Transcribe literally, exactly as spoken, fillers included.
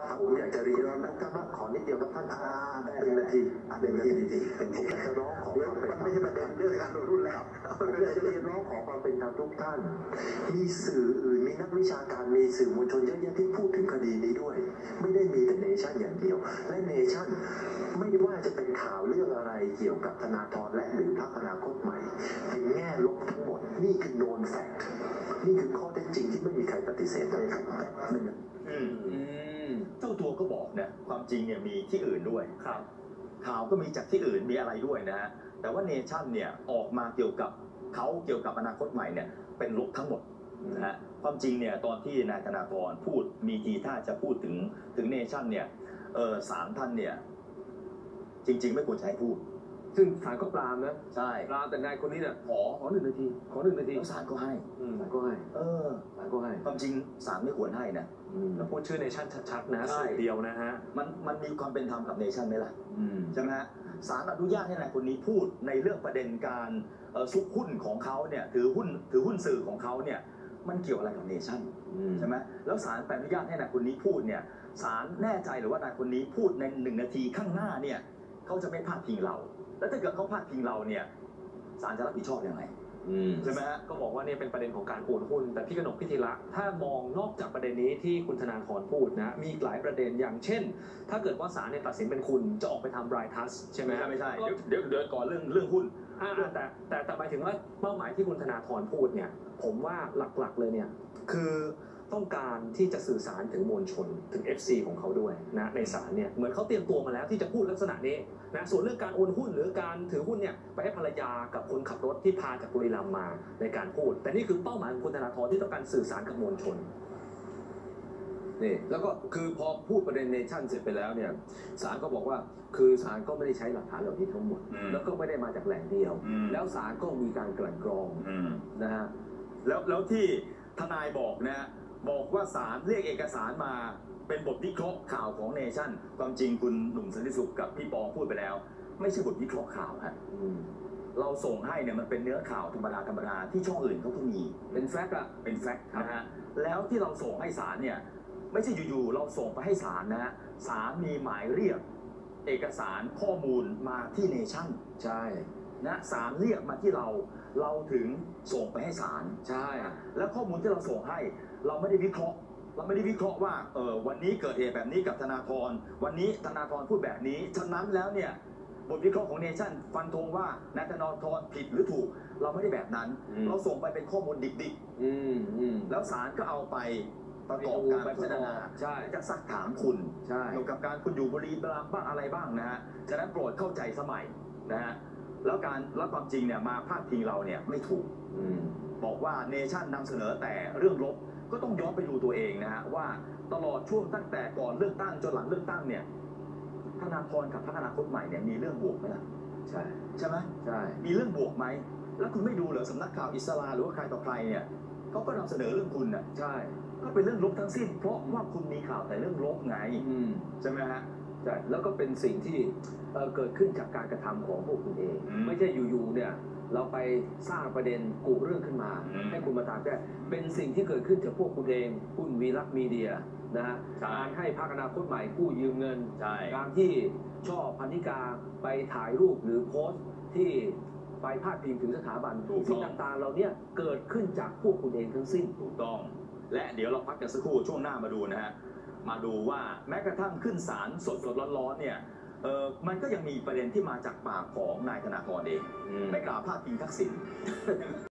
ผมอยากจะเรียนแล้วท่านขอนิดเดียวครับท่านอาได้หนึ่งนาทีหนึ่งนาทีดีๆผมอยากจะร้องขอความเป็นธรรมไม่ใช่ประเด็นเรื่องการรุ่นแล้วผมอยากจะเรียนร้องขอความเป็นธรรมทุกท่านมีสื่ออื่นมีนักวิชาการมีสื่อมวลชนเยอะแยะที่พูดถึงคดีนี้ด้วยไม่ได้มีแต่เนชั่นอย่างเดียวและเนชั่นไม่ว่าจะเป็นข่าวเรื่องอะไรเกี่ยวกับธนาธรและหรือพรรคอนาคตใหม่เป็นแง่ลบทั้งหมดนี่คือโนนแฟกต์นี่คือข้อเท็จจริงที่ไม่มีใครปฏิเสธได้ครับหนึ่งเจ้าตัวก็บอกนะความจริงเนี่ยมีที่อื่นด้วยครับข่าวก็มีจากที่อื่นมีอะไรด้วยนะฮะแต่ว่าเนชั่นเนี่ยออกมาเกี่ยวกับเขาเกี่ยวกับอนาคตใหม่เนี่ยเป็นลบทั้งหมดนะฮะความจริงเนี่ยตอนที่นายธนาธรพูดมีทีท่าจะพูดถึงถึงเนชั่นเนี่ยเออศาลท่านเนี่ยจริงๆไม่ควรใช้พูดซึ่งศาลก็ปรามนะใช่ปรามแต่นายคนนี้เนี่ยขอขอหนึ่งนาทีขอหนึ่งนาทีแล้วศาลก็ให้ศาลก็ให้เออศาลก็ให้ความจริงศาลไม่ควรให้นะแล้วพูดชื่อเนชั่นชัดๆนะสื่อเดียวนะฮะมันมันมีความเป็นธรรมกับเนชั่นไหมล่ะใช่ไหมฮะศาลอนุญาตให้นายคนนี้พูดในเรื่องประเด็นการซุกหุ้นของเขาเนี่ยถือหุ้นถือหุ้นสื่อของเขาเนี่ยมันเกี่ยวอะไรกับเนชั่นใช่ไหมแล้วศาลอนุญาตให้นายคนนี้พูดเนี่ยศาลแน่ใจหรือว่านายคนนี้พูดในหนึ่งนาทีข้างหน้าเนี่ยเขาจะไม่พลาดพิงเราแล้วถ้าเกิดเขาพลาดพิงเราเนี่ยศาลจะรับผิดชอบยังไงใช่ไหมฮะก็บอกว่าเนี่ยเป็นประเด็นของการโอนหุ้นแต่พี่กนกพิธีละถ้ามองนอกจากประเด็นนี้ที่คุณธนาธรพูดนะมีหลายประเด็นอย่างเช่นถ้าเกิดว่าศาลเนี่ยตัดสินเป็นคุณจะออกไปทำรายทัสใช่ไหมไม่ใช่เดี๋ยวเดี๋ยวก่อนเรื่องเรื่องหุ้นแต่แต่แต่หมายถึงว่าเป้าหมายที่คุณธนาธรพูดเนี่ยผมว่าหลักๆเลยเนี่ยคือต้องการที่จะสื่อสารถึงมวลชนถึง เอฟ ซี ของเขาด้วยนะในศาลเนี่ยเหมือนเขาเตรียมตัวมาแล้วที่จะพูดลักษณะนี้นะส่วนเรื่องการโอนหุ้นหรือการถือหุ้นเนี่ยไปให้ภรรยากับคนขับรถที่พาจากบุรีรัมย์มาในการพูดแต่นี่คือเป้าหมายของคุณธนาธรที่ต้องการสื่อสารกับมวลชนนี่แล้วก็คือพอพูดประเด็นเนชั่นเสร็จไปแล้วเนี่ยศาลก็บอกว่าคือศาลก็ไม่ได้ใช้หลักฐานเหล่านี้ทั้งหมดแล้วก็ไม่ได้มาจากแหล่งเดียวแล้วศาลก็มีการกลั่นกรองนะฮะแล้วแล้วที่ทนายบอกนะบอกว่าศาลเรียกเอกสารมาเป็นบทวิเคราะห์ข่าวของเนชั่นความจริงคุณหนุ่มสันติสุขกับพี่ปองพูดไปแล้วไม่ใช่บทวิเคราะห์ข่าวฮะเราส่งให้เนี่ยมันเป็นเนื้อข่าวธรรมดาธรรมดาที่ช่องอื่นเขาก็มีเป็นแฟกต์อะเป็นแฟกต์นะฮะแล้วที่เราส่งให้ศาลเนี่ยไม่ใช่อยู่ๆเราส่งไปให้ศาลนะฮะศาลมีหมายเรียกเอกสารข้อมูลมาที่เนชั่นใช่นะศาลเรียกมาที่เราเราถึงส่งไปให้ศาลใช่แล้วข้อมูลที่เราส่งให้เราไม่ได้วิเคราะห์เราไม่ได้วิเคราะห์ว่าเออวันนี้เกิดเหตุแบบนี้กับธนาธรวันนี้ธนาธรพูดแบบนี้ฉะนั้นแล้วเนี่ยบทวิเคราะห์ของเนชั่นฟันธงว่านายธนาธรผิดหรือถูกเราไม่ได้แบบนั้นเราส่งไปเป็นข้อมูลดิบๆแล้วศาลก็เอาไปประกอบการพิจารณาจะซักถามคุณเกี่ยวกับการคุณอยู่บุรีรัมย์บ้างอะไรบ้างนะฮะฉะนั้นโปรดเข้าใจสมัยนะฮะแล้วการรับความจริงเนี่ยมาพาดพิงเราเนี่ยไม่ถูกบอกว่าเนชั่นนำเสนอแต่เรื่องลบก็ต้องย้อนไปดูตัวเองนะฮะว่าตลอดช่วงตั้งแต่ก่อนเลือกตั้งจนหลังเลือกตั้งเนี่ยธนาธรกับพรรคอนาคตใหม่เนี่ยมีเรื่องบวกไหมล่ะใช่ใช่ไหมใช่มีเรื่องบวกไหมแล้วคุณไม่ดูเหรอสำนักข่าวอิสราหรือว่าใครต่อใครเนี่ยเขาก็นำเสนอเรื่องคุณอ่ะใช่ก็เป็นเรื่องลบทั้งสิ้นเพราะว่าคุณมีข่าวแต่เรื่องลบไงใช่ไหมฮะใช่แล้วก็เป็นสิ่งที่เกิดขึ้นจากการกระทำของพวกคุณเองไม่ใช่อยู่ๆเนี่ยเราไปสร้างประเด็นกุเรื่องขึ้นมาให้คุณมาตามแก้เป็นสิ่งที่เกิดขึ้นจากพวกคุณเองคุณวีรักมีเดียนะฮะการให้พรรคอนาคตใหม่กู้ยืมเงินการที่ช่อพันธิกาไปถ่ายรูปหรือโพสต์ที่ไปพาดพิงถึงสถาบันสิ่งต่างๆเราเนี่ยเกิดขึ้นจากพวกคุณเองทั้งสิ้นถูกต้องและเดี๋ยวเราพักกันสักครู่ช่วงหน้ามาดูนะฮะมาดูว่าแม้กระทั่งขึ้นศาลสดๆร้อนๆเนี่ยเออมันก็ยังมีประเด็นที่มาจากปากของนายธนาธรเองไม่กล่าวพาดพิงทักษิณ